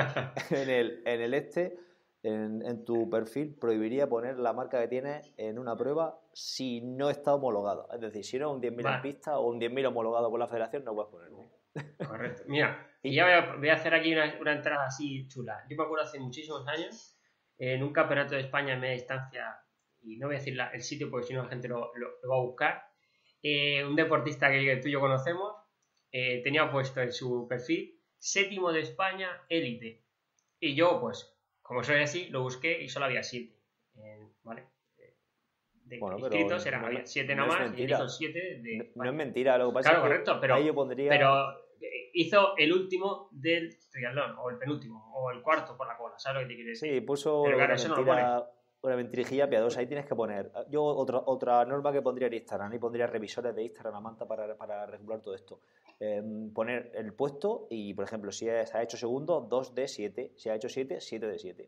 en tu perfil, prohibiría poner la marca que tienes en una prueba si no está homologada. Es decir, si no es un 10.000 en Vale, pista o un 10.000 homologado por la federación, no puedes ponerlo. correcto. Mira, y Y, ya voy a hacer aquí una entrada así chula. Yo me acuerdo hace muchísimos años, en un campeonato de España en media distancia, y no voy a decir el sitio porque si no la gente lo va a buscar, un deportista que tú y yo conocemos tenía puesto en su perfil séptimo de España élite. Y yo, pues, como soy así, lo busqué y solo había 7. ¿Vale? De bueno, pero inscritos había 7 no nada es más y elijo el mentira. 7 de No es España. mentira, lo que pasa es Claro, que correcto, ahí yo pero pondría hizo el último del triatlón, o el penúltimo, o el cuarto por la cola, ¿sabes lo que te quiero decir? Sí, puso Pero claro, eso no lo pone. una mentirijilla piadosa. Ahí tienes que poner. Yo otra norma que pondría en Instagram, y pondría revisores de Instagram a manta para regular todo esto. Poner el puesto y, por ejemplo, si ha hecho segundo, 2 de 7. Si ha hecho 7, 7 de 7.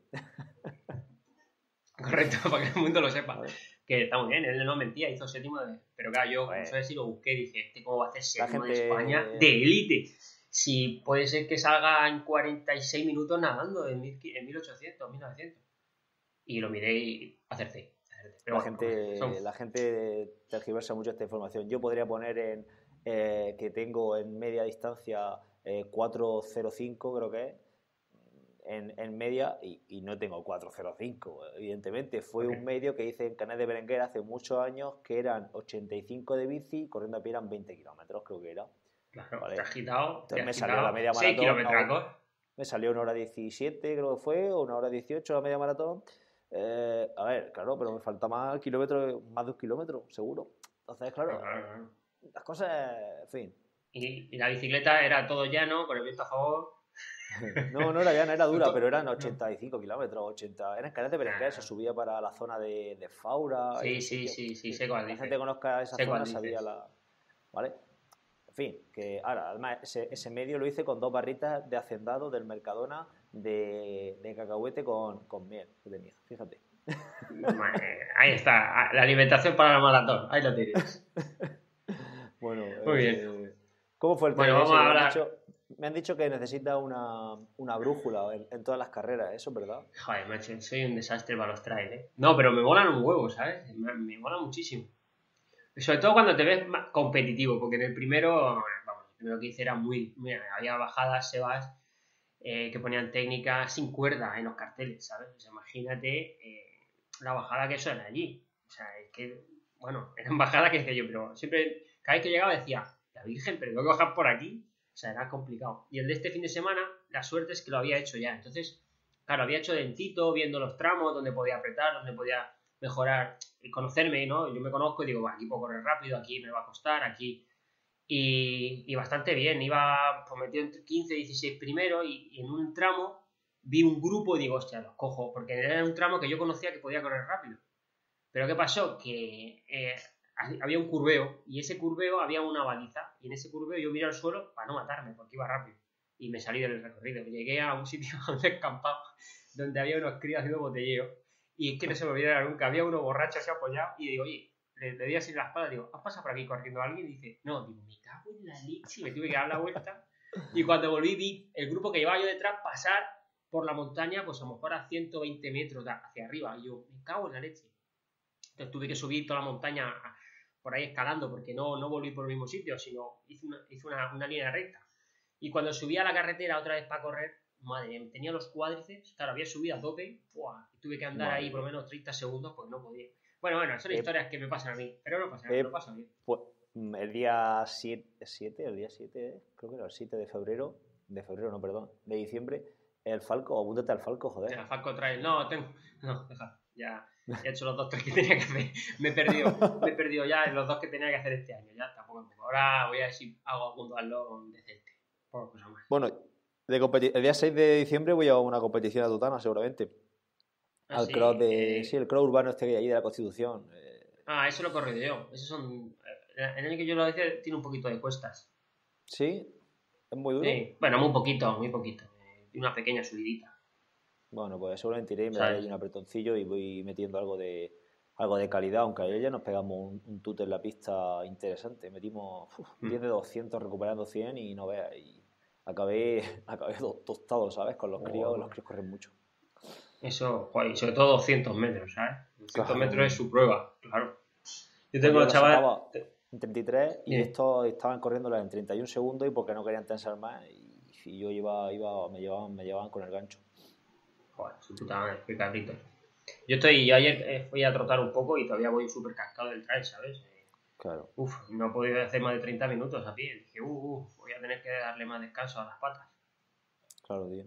Correcto, para que el mundo lo sepa. Vale. Que está muy bien, él no mentía, hizo séptimo de... Pero claro, yo, como sabes, si lo busqué, dije, ¿cómo va a hacer séptimo de España de élite? Si puede ser que salga en 46 minutos nadando en 1800, 1900. Y lo miré y acerté. Pero La gente tergiversa mucho esta información. Yo podría poner que tengo en media distancia 4.05, creo que es, en media, y no tengo 4.05, evidentemente. Fue un medio que hice en Canet de Berenguer hace muchos años, que eran 85 de bici, corriendo a pie eran 20 kilómetros, creo que era. Claro, ¿vale? te has quitado. Entonces me salió la media maratón. 6 kilómetros. Me salió 1 hora 17, creo que fue, o 1 hora 18 la media maratón. A ver, claro, pero me falta más kilómetros, más de 1 kilómetro, seguro. Entonces, claro, las cosas, en fin. Y la bicicleta era todo llano, con el viento a favor. No era llana, era dura, pero eran 85 kilómetros, 80. Era en Canet de Berenguer, se subía para la zona de Faura. Sí, sé cuál dice. La gente conozca esa zona, sabía la... ¿Vale? En fin, que ahora, además, ese medio lo hice con 2 barritas de hacendado del Mercadona de cacahuete con miel que tenía, fíjate. Ahí está, la alimentación para la maratón, ahí lo tienes. Bueno, muy bien. ¿Cómo fue el bueno, vamos a hablar... Me han dicho que necesita una brújula en todas las carreras, ¿eso es verdad? Joder, macho, soy un desastre para los trails, ¿eh? No, pero me molan un huevo, ¿sabes? Me mola muchísimo. Sobre todo cuando te ves más competitivo, porque en el primero, el primero que hice era había bajadas, sebas, que ponían técnicas sin cuerda en los carteles, ¿sabes? O sea, imagínate la bajada que eso era allí. O sea, es que, bueno, eran bajadas que decía yo, pero siempre, cada vez que llegaba decía, la Virgen, pero tengo que bajar por aquí. O sea, era complicado. Y el de este fin de semana, la suerte es que lo había hecho ya. Entonces, claro, había hecho dentito, viendo los tramos, donde podía apretar, donde podía mejorar y conocerme, ¿no? Yo me conozco y digo, aquí puedo correr rápido, aquí me va a costar, aquí... Y bastante bien, iba pues, metido entre 15 y 16 primero y en un tramo vi un grupo y digo, hostia, los cojo, porque era un tramo que yo conocía que podía correr rápido. Pero ¿qué pasó? Que había un curveo y ese curveo había una baliza y en ese curveo yo miré al suelo para no matarme porque iba rápido y me salí del recorrido. Llegué a un sitio descampado donde había unos críos haciendo botelleo y es que no se me olvidará nunca, había uno borracho así apoyado y digo, oye, le di así la espalda, digo, ¿has pasado por aquí corriendo a alguien? Y dice, no, digo, me cago en la leche y me tuve que dar la vuelta y cuando volví vi el grupo que llevaba yo detrás pasar por la montaña pues a lo mejor a 120 metros hacia arriba y yo, me cago en la leche. Entonces tuve que subir toda la montaña por ahí escalando porque no volví por el mismo sitio, sino hice una línea recta. Y cuando subí a la carretera otra vez para correr, madre mía, tenía los cuádriceps, claro, había subido a tope, y tuve que andar ahí por lo menos 30 segundos porque no podía. Bueno, son historias que me pasan a mí, pero no pasa nada, lo paso bien. Pues el día 7, creo que era el 7 de febrero, de diciembre, el Falco, apúntate al Falco, joder. El Falco Trail, no, deja, ya he hecho los 2 que tenía que hacer. Me he perdido ya en los 2 que tenía que hacer este año. Ya tampoco. Ahora voy a ver si hago algún duatlón decente. Bueno, el día 6 de diciembre voy a una competición a Tutana, seguramente. Al cross sí, el cross urbano este que hay ahí de la Constitución. Eso lo he corrido yo. Esos son. En el que yo lo decía, tiene un poquito de cuestas. ¿Sí? ¿Es muy duro? Sí, bueno, muy poquito. Y una pequeña subidita. Bueno, pues seguramente iré y me daré ahí un apretoncillo y voy metiendo algo de calidad, aunque ayer ya nos pegamos un tute en la pista interesante. Metimos 10 de 200 recuperando 100 y no veas. Y acabé tostado, ¿sabes? Con los críos corren mucho. Eso, y sobre todo 200 metros, ¿sabes? 200 metros es su prueba, claro. Yo tengo a chaval... En 33 y estos estaban corriéndolas en 31 segundos y porque no querían tensar más y yo me llevaban con el gancho. Joder, su puta madre, qué cabrito. Yo ayer fui a trotar un poco y todavía voy súper cascado del trail, ¿sabes? Claro. No he podido hacer más de 30 minutos a pie. Dije, voy a tener que darle más descanso a las patas. Claro, tío.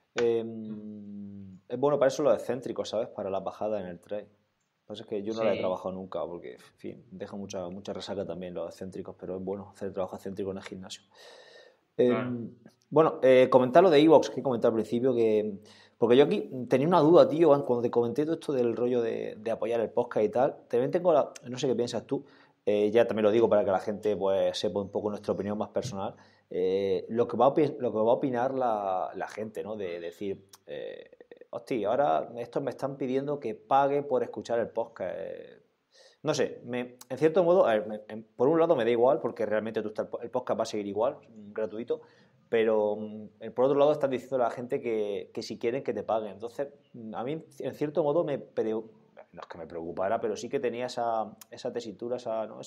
Es bueno para eso los excéntricos, ¿sabes? Para las bajadas en el trail. Lo que pasa es que yo no la he trabajado nunca porque, en fin, deja mucha resaca también los excéntricos, pero es bueno hacer trabajo excéntrico en el gimnasio. Claro. Bueno, comentar lo de iVoox que he comentado al principio, porque yo aquí tenía una duda, tío, cuando te comenté todo esto del rollo de apoyar el podcast y tal, también tengo no sé qué piensas tú, ya también lo digo para que la gente pues sepa un poco nuestra opinión más personal, lo que va a opinar la gente, ¿no? De decir, hostia, ahora estos me están pidiendo que pague por escuchar el podcast. No sé, en cierto modo, a ver, por un lado me da igual porque realmente el podcast va a seguir igual, gratuito, pero por otro lado están diciendo a la gente que si quieren que te paguen. Entonces, a mí en cierto modo no es que me preocupara, pero sí que tenía esa tesitura, ¿no?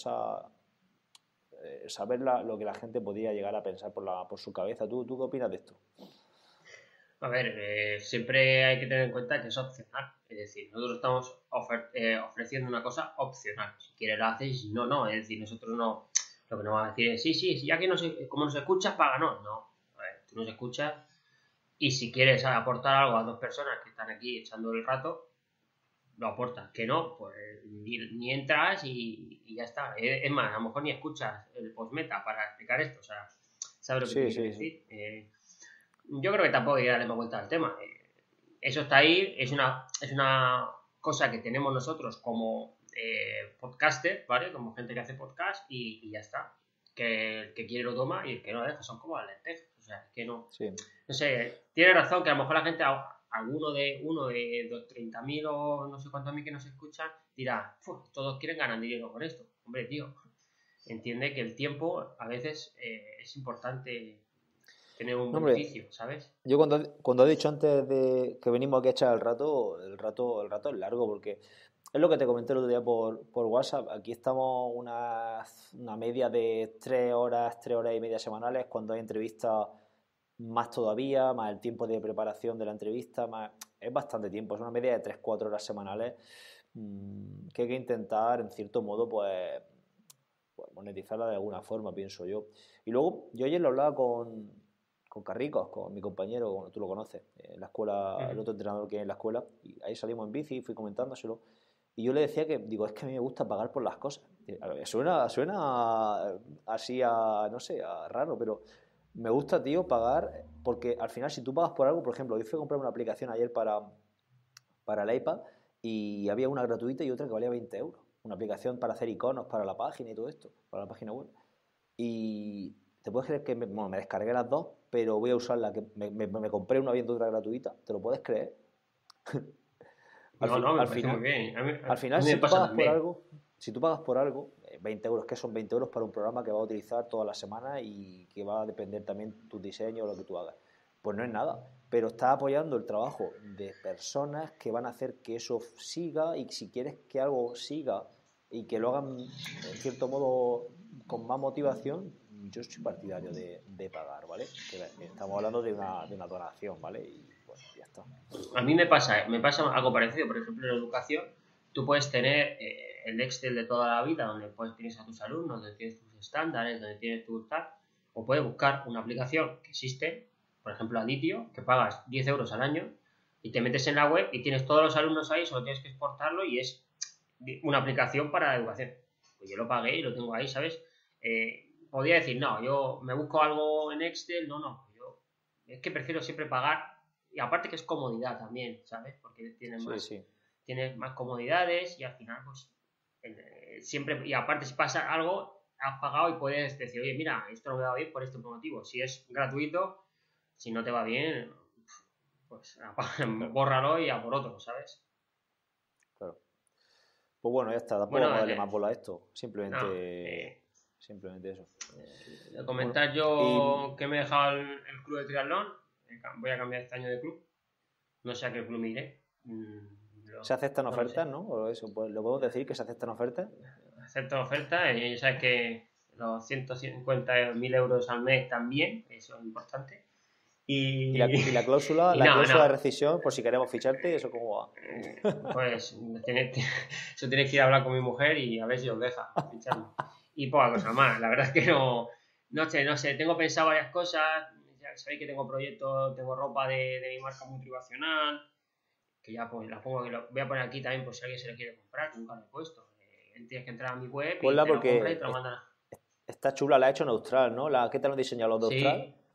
Saber lo que la gente podía llegar a pensar por su cabeza. ¿Tú qué opinas de esto? A ver, siempre hay que tener en cuenta que es opcional. Es decir, nosotros estamos ofreciendo una cosa opcional. Si quieres la haces, no, no. Es decir, nosotros no. Lo que nos va a decir es, sí, ya que como nos escuchas, páganos. No. A ver, tú nos escuchas y si quieres aportar algo a dos personas que están aquí echando el rato, lo aportas. Que no, pues ni entras y ya está. Es más, a lo mejor ni escuchas el postmeta para explicar esto. O sea, ¿sabes lo que te Sí, quiero sí, sí. decir? Yo creo que tampoco hay que darle más vuelta al tema. Eso está ahí, es una cosa que tenemos nosotros como podcaster, ¿vale? Como gente que hace podcast y ya está. Que el que quiere lo toma y el que no lo deja, son como las lentejas. O sea, es que no. Sí. No sé, tiene razón que a lo mejor la gente, uno de 30.000 o no sé cuántos mil que nos escuchan, dirá, todos quieren ganar dinero con esto. Hombre, tío, entiende que el tiempo a veces es importante tener un No, hombre, beneficio, ¿sabes? yo cuando he dicho antes de que venimos aquí a echar el rato es largo, porque es lo que te comenté el otro día por WhatsApp. Aquí estamos una media de 3 horas y media semanales, cuando hay entrevistas más todavía, más el tiempo de preparación de la entrevista, es bastante tiempo, es una media de 3 4 horas semanales, que hay que intentar, en cierto modo, pues monetizarla de alguna forma, pienso yo. Y luego, yo ayer lo hablaba con Carricos, con mi compañero, bueno, tú lo conoces, en la escuela, el Uh-huh. otro entrenador que hay en la escuela, y ahí salimos en bici y fui comentándoselo. Y yo le decía que, digo, es que a mí me gusta pagar por las cosas. A ver, suena así no sé, raro, pero me gusta, tío, pagar, porque al final si tú pagas por algo, por ejemplo, yo fui a comprar una aplicación ayer para el iPad y había una gratuita y otra que valía 20 euros. Una aplicación para hacer iconos para la página y todo esto, para la página web. Y te puedes creer que me descargué las dos, pero voy a usar la que me compré una viendo otra gratuita. ¿Te lo puedes creer? Al, No, fin- no, me al parece muy final, bien. al A final, mí me si tú pasa pagas por también. algo, 20 euros, ¿qué son 20 euros para un programa que va a utilizar toda la semana y que va a depender también tu diseño o lo que tú hagas? Pues no es nada, pero está apoyando el trabajo de personas que van a hacer que eso siga, y si quieres que algo siga y que lo hagan en cierto modo con más motivación, yo soy partidario de pagar, ¿vale? Que estamos hablando de una donación, ¿vale? Y bueno, ya está. A mí me pasa algo parecido. Por ejemplo, en educación, tú puedes tener el Excel de toda la vida, donde tienes a tus alumnos, donde tienes tus estándares, donde tienes tu tal, o puedes buscar una aplicación que existe, por ejemplo, Aditio, que pagas 10 euros al año y te metes en la web y tienes todos los alumnos ahí, solo tienes que exportarlo y es una aplicación para la educación. Pues yo lo pagué y lo tengo ahí, ¿sabes? Podría decir, no, yo me busco algo en Excel, no, yo es que prefiero siempre pagar y aparte que es comodidad también, ¿sabes? Porque Sí, sí. tienes más comodidades y al final, pues, siempre, y aparte si pasa algo, has pagado y puedes decir, oye, mira, esto no me va bien por este motivo. Si es gratuito, si no te va bien, pues Claro, bórralo y a por otro, ¿sabes? claro. Pues bueno, ya está, tampoco Bueno, vamos a darle más bola a esto, no, simplemente eso. de Bueno, comentar y yo que me he dejado el club de triatlón, voy a cambiar este año de club, no sé a qué club me iré, se aceptan no lo ofertas, sé. ¿no? O eso, pues lo podemos decir que se aceptan ofertas. Acepto oferta y ya sabes que los 150.000 euros al mes también, eso es importante. Y la, Y, y la cláusula, y la no, cláusula de no, rescisión, por si queremos ficharte, ¿eso cómo va? pues eso tienes que ir a hablar con mi mujer y a ver si os deja ficharme. Y poca cosa más, la verdad es que no sé, tengo pensado varias cosas, ya sabéis que tengo proyectos, tengo ropa de mi marca muy privacional, que ya pues la pongo, voy a poner aquí también por si alguien se lo quiere comprar, que nunca lo he puesto. Tienes que entrar a mi web y Ponla te lo compras y porque te lo mandan. está chula, la ha hecho en Austral, ¿no? ¿Qué tal han diseñado los de Sí, Austral?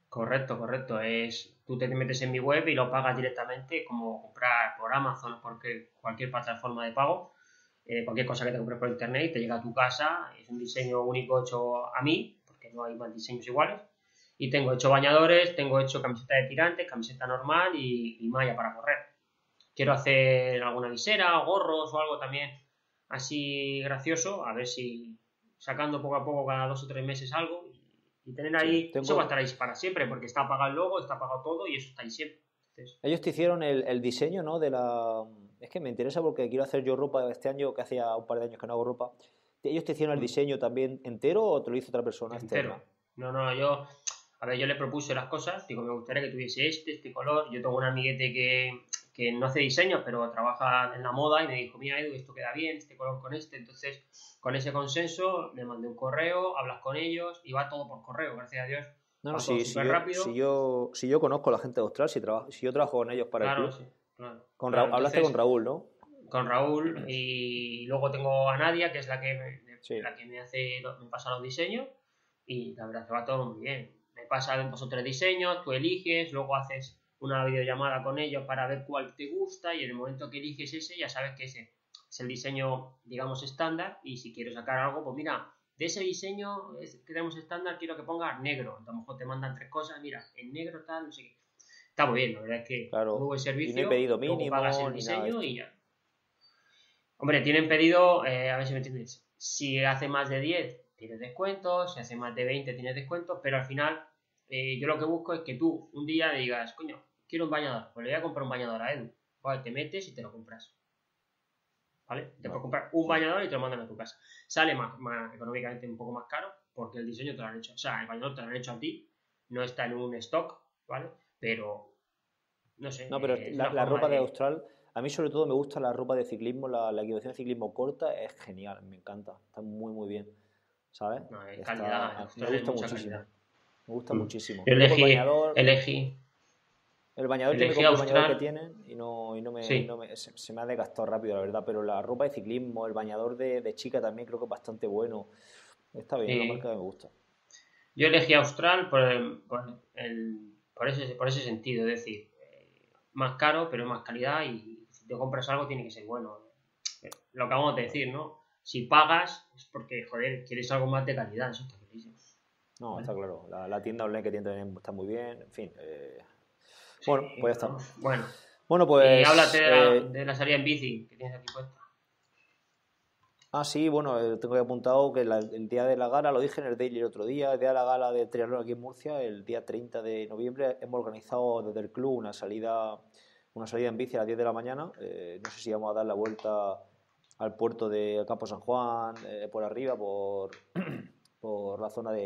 Correcto, correcto. Tú te metes en mi web y lo pagas directamente, como comprar por Amazon o por cualquier plataforma de pago. Cualquier cosa que te compres por internet y te llega a tu casa. Es un diseño único hecho a mí, porque no hay más diseños iguales. Y tengo hecho bañadores, tengo hecho camiseta de tirantes, camiseta normal y malla para correr. Quiero hacer alguna visera, gorros o algo también así gracioso, a ver si sacando poco a poco cada 2 o 3 meses algo y tener ahí, Sí, eso va a estar ahí para siempre, porque está pagado el logo, está pagado todo y eso está ahí siempre. Entonces, ellos te hicieron el diseño, ¿no? Es que me interesa porque quiero hacer yo ropa este año, que hacía un par de años que no hago ropa. ¿Ellos te hicieron el diseño también entero o te lo hizo otra persona externa? entero. No, no, a ver, yo le propuse las cosas, digo, me gustaría que tuviese este color. Yo tengo un amiguete que no hace diseños, pero trabaja en la moda y me dijo, mira Edu, esto queda bien, este color con este. Entonces, con ese consenso, le mandé un correo, hablas con ellos y va todo por correo, gracias a Dios. No, no, Va todo súper rápido. si yo conozco a la gente de Austral, si yo trabajo con ellos para el Claro, club, sí, claro. con Claro, hablaste con entonces, Raúl, ¿no? con Raúl y luego tengo a Nadia, que es Sí. la que me pasa los diseños y la verdad que va todo muy bien. Me pasan 2 o 3 diseños, tú eliges, luego haces una videollamada con ellos para ver cuál te gusta y en el momento que eliges ese ya sabes que ese es el diseño, digamos, estándar y si quieres sacar algo, pues mira, de ese diseño que tenemos estándar quiero que pongas negro. A lo mejor te mandan 3 cosas, mira, en negro tal, no sé qué. Está muy bien, la verdad es que muy Claro. buen Y no hay servicio, pedido luego pagas mínimo el ni nada de diseño esto. y ya. Hombre, tienen pedido, a ver si me entiendes, si hace más de 10 tienes descuentos, si hace más de 20 tienes descuentos, pero al final yo lo que busco es que tú un día digas, coño, quiero un bañador, pues le voy a comprar un bañador a Edu. Vale, te metes y te lo compras. ¿Vale? Te puedes Vale. comprar un Sí. bañador y te lo mandan a tu casa. Sale más económicamente un poco más caro porque el diseño te lo han hecho. O sea, el bañador te lo han hecho a ti, no está en un stock, ¿vale? Pero, no sé, No, pero es una la forma ropa de de... Austral, a mí sobre todo me gusta la ropa de ciclismo, la equipación de ciclismo corta es genial, me encanta, está muy muy bien, ¿sabes? No, es calidad, en Está, me Australia es gusta mucha muchísimo, calidad. me gusta Mm. muchísimo. Yo Luego elegí, el bañador yo me elegí compro el bañador que Austral, tienen y sí. se me ha desgastado rápido, la verdad, pero la ropa de ciclismo, el bañador de chica también creo que es bastante bueno, está bien, es una marca Sí. que me gusta. Yo elegí Austral por ese sentido, es decir, más caro, pero más calidad y si te compras algo tiene que ser bueno. Lo que acabamos de Claro. decir, ¿no? Si pagas es porque, joder, quieres algo más de calidad, eso está clarísimo. No, ¿Vale? está claro, la tienda online que tiene también está muy bien, en fin, bueno, Sí, pues ya está. bueno, bueno. Bueno, Y háblate pues de la salida en bici que tienes aquí puesta. sí, bueno, tengo que apuntado que el día de la gala, lo dije en el Daily el otro día, el día de la gala de triatlón aquí en Murcia, el día 30 de noviembre, hemos organizado desde el club una salida en bici a las 10 de la mañana. No sé si vamos a dar la vuelta al puerto de Campo San Juan, por arriba, por la zona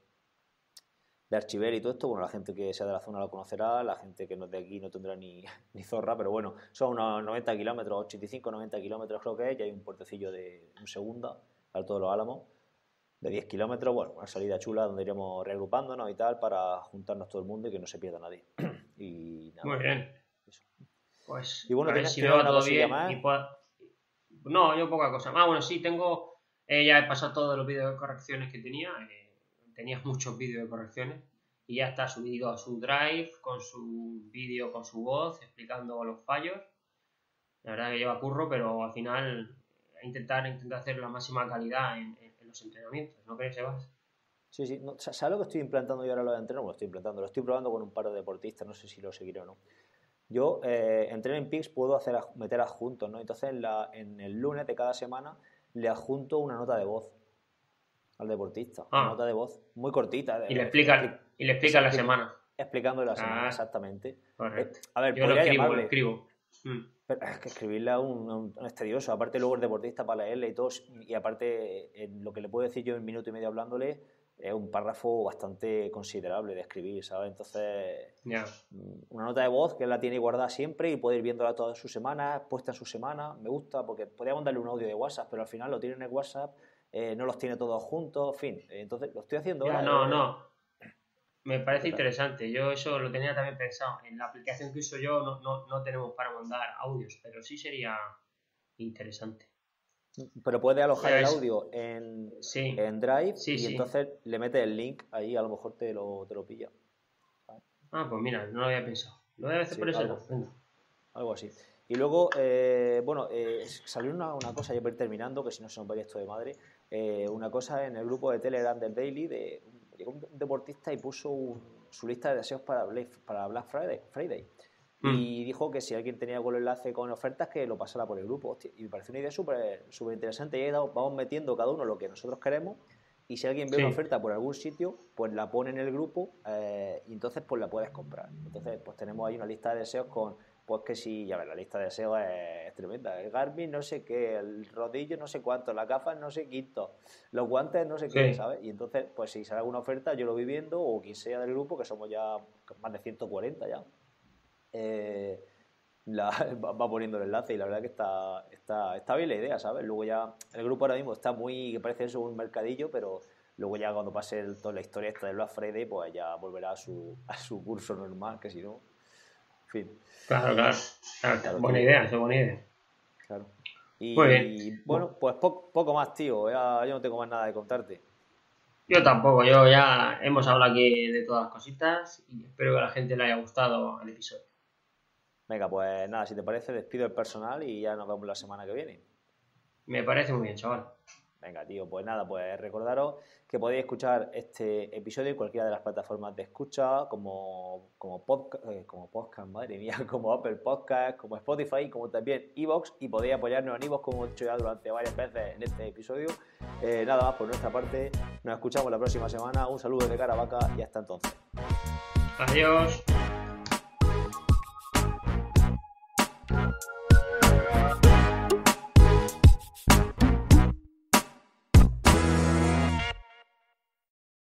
de Archiver y todo esto. Bueno, la gente que sea de la zona lo conocerá, la gente que no es de aquí no tendrá ni zorra, pero bueno, son unos 90 kilómetros, 85, 90 kilómetros creo que es, y hay un puertecillo de un segunda, Alto de los Álamos, de 10 kilómetros, bueno, una salida chula donde iremos reagrupándonos y tal para juntarnos todo el mundo y que no se pierda nadie. Y Muy nada, bien. eso. Pues Y bueno, a ver si me ¿tienes va alguna todo cosilla bien y más? puedo... No, yo poca cosa. Ah, bueno, sí, tengo... ya he pasado todos los vídeos de correcciones que tenía. Tenía muchos vídeos de correcciones. Y ya está subido a su drive, con su vídeo, con su voz, explicando los fallos. La verdad que lleva curro, pero al final intentar hacer la máxima calidad en los entrenamientos. ¿No crees, Sebas? Sí, sí. No, ¿sabes lo que estoy implantando yo ahora lo de entreno? Bueno, lo estoy implantando, lo estoy probando con un par de deportistas, no sé si lo seguiré o no. Yo en Training Peaks puedo meter adjuntos, ¿no? Entonces en el lunes de cada semana le adjunto una nota de voz al deportista, una nota Ah, de voz muy cortita, y le explica la semana. explicando la semana Ah, exactamente. correcto. A ver, Yo lo podría escribo, lo llamarle, escribo. Mm, pero es que escribirle a es tedioso. Aparte luego el deportista para leerle y todo, y aparte lo que le puedo decir yo en minuto y medio hablándole es un párrafo bastante considerable de escribir, ¿sabes? Entonces ya. una nota de voz que él la tiene guardada siempre y puede ir viéndola toda su semana, puesta en su semana. Me gusta porque podríamos darle un audio de WhatsApp, pero al final lo tiene en el WhatsApp, no los tiene todos juntos, en fin. Entonces lo estoy haciendo Ya, ahora. no, no. Me ¿Qué parece tal? interesante. Yo eso lo tenía también pensado. En la aplicación que uso yo no tenemos para mandar audios, pero sí sería interesante. Pero puede alojar el Es, audio sí, en Drive sí, y sí. entonces le metes el link ahí, a lo mejor te lo pilla. Ah, pues mira, no lo había pensado. Lo voy a hacer Sí, por ese lado. Venga. algo así. Y luego, bueno, salió una cosa, ya para ir terminando, que si no se nos vaya esto de madre, una cosa en el grupo de Telegram del Daily, llegó un deportista y puso su lista de deseos para Black Friday. Mm. Y dijo que si alguien tenía algún enlace con ofertas, que lo pasara por el grupo. Hostia, y me pareció una idea súper interesante. Y ahí vamos metiendo cada uno lo que nosotros queremos. Y si alguien ve una Sí, oferta por algún sitio, pues la pone en el grupo y entonces pues la puedes comprar. Entonces pues tenemos ahí una lista de deseos con, pues que sí, ya ves, la lista de deseos es tremenda. El Garmin no sé qué, el rodillo no sé cuánto, las gafas no sé quinto, los guantes no sé qué, sí. ¿sabes? Y entonces pues si sale alguna oferta yo lo voy viendo o quien sea del grupo, que somos ya más de 140 ya, eh, va poniendo el enlace y la verdad que está bien la idea, ¿sabes? Luego ya el grupo ahora mismo está muy, que parece eso un mercadillo, pero luego ya cuando pase toda la historia esta de Black Friday, pues ya volverá a su curso normal, que si no, en fin, Claro, claro. Claro, claro, buena tío, idea, es buena idea. claro. Muy bien. Y bueno, pues poco más, tío, ya yo no tengo más nada de contarte. Yo tampoco, yo ya hemos hablado aquí de todas las cositas y espero que a la gente le haya gustado el episodio. Venga, pues nada, si te parece, despido el personal y ya nos vemos la semana que viene. Me parece muy bien, chaval. Venga, tío, pues nada, pues recordaros que podéis escuchar este episodio en cualquiera de las plataformas de escucha, como podcast, madre mía, como Apple Podcast, como Spotify, como también Evox, y podéis apoyarnos en Evox, como he dicho ya durante varias veces en este episodio. Nada más por nuestra parte, nos escuchamos la próxima semana, un saludo de Caravaca y hasta entonces. Adiós.